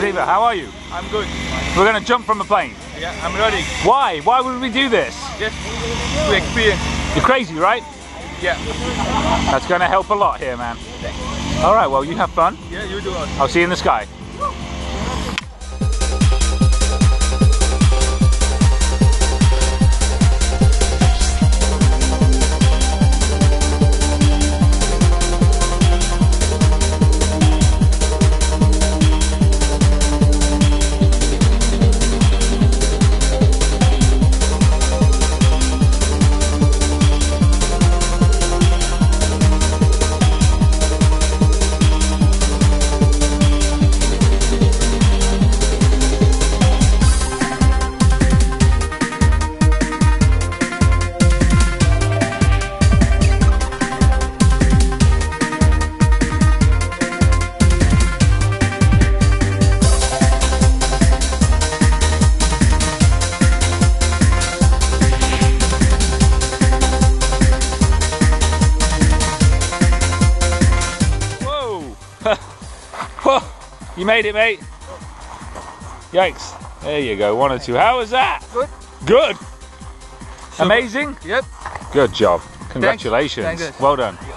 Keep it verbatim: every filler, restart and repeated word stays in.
Revanth, how are you? I'm good. We're going to jump from a plane. Yeah, I'm ready. Why? Why would we do this? Just to experience. You're crazy, right? Yeah. That's going to help a lot here, man. All right, well, you have fun. Yeah, you do also. I'll see you in the sky. You made it, mate. Yikes. There you go, one or two. How was that? Good. Good. Super. Amazing? Yep. Good job. Congratulations. Thanks. Thanks. Well done.